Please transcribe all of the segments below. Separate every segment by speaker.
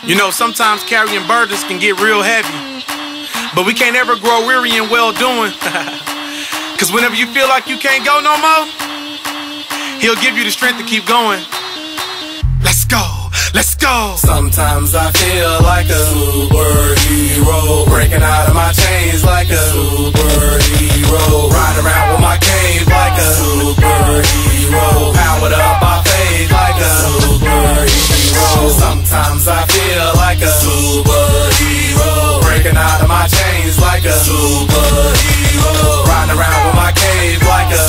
Speaker 1: You know, sometimes carrying burdens can get real heavy, but we can't ever grow weary in well-doing. Cause whenever you feel like you can't go no more, He'll give you the strength to keep going. Let's go, let's go.
Speaker 2: Sometimes I feel like a superhero, breaking out of my chains like a superhero, ride around with my cave like a superhero, powered up by faith like a superhero. Sometimes I feel like a superhero, breaking out of my chains like a superhero, riding around with my cave like a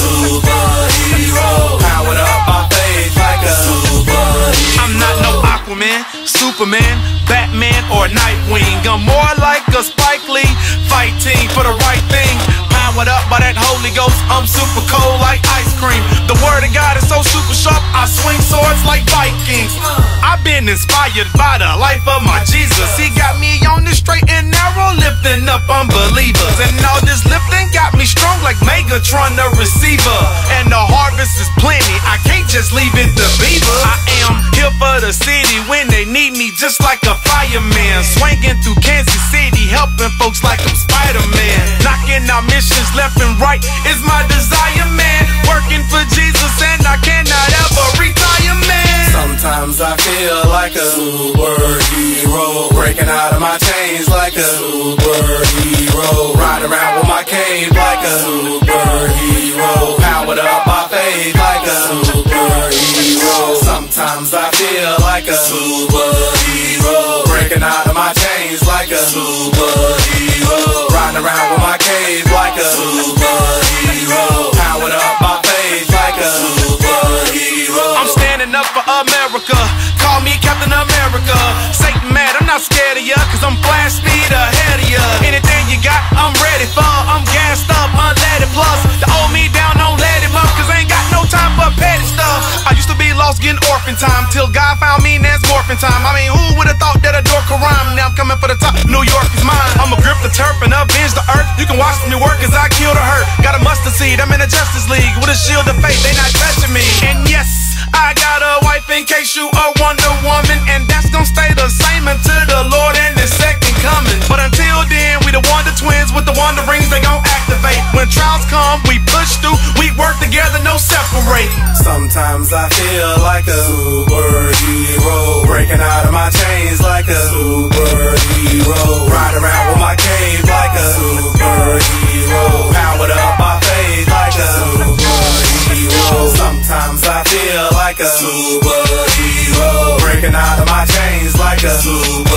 Speaker 2: superhero, powered up by faith like a superhero.
Speaker 1: I'm not no Aquaman, Superman, Batman, or Nightwing. I'm more like a Spike Lee fight team for the right thing. Powered up by that Holy Ghost, I'm super cold like ice cream. The word of God is so super sharp, I swing swords like Vikings. I've been inspired by the life of my Jesus. He got me on the straight and narrow, lifting up unbelievers. And all this lifting got me strong like Megatron the receiver. And the harvest is plenty, I can't just leave it to Beaver. I am here for the city when they need me, just like a fireman. Swinging through Kansas City, helping folks like I'm Spider-Man. Knocking out missions left and right is my desire, man. Working for Jesus and I cannot ever retire, man.
Speaker 2: Sometimes I feel like a superhero, breaking out of my chains like a superhero, ride around with my cave like a superhero, powered up by faith like a superhero. Sometimes I feel like a superhero, breaking out of my chains like a superhero, riding around with my cave like a superhero, powered up by faith like a superhero.
Speaker 1: I'm standing up for America, call me Captain America. Satan mad, I'm not scared of ya, cause I'm flash speed ahead of ya. Anything you got, I'm ready for, I'm gassed up, unleaded plus. To hold me down, don't let him up, cause I ain't got no time for petty stuff. I used to be lost getting orphan time, till God found me and that's morphin' time. I mean, who would've thought that a door could rhyme? Now I'm coming for the top, New York is mine. I'ma grip the turf and avenge the earth. You can watch me work as I kill the hurt. Got a mustard seed, I'm in the Justice League with a shield of faith, they not touching me. And yes, I got a wife in case you a Wonder Woman, and that's gonna stay the same until the Lord and His second coming. But until then, we the Wonder Twins with the Wonder Rings, they gon' activate. When trials come, we push through, we work together, no separate.
Speaker 2: Sometimes I feel like a superhero, breaking out of my chains like a superhero, ride around with my cave like a superhero, powered up by faith like a superhero. Sometimes I feel like a superhero, breaking out of my chains like a superhero.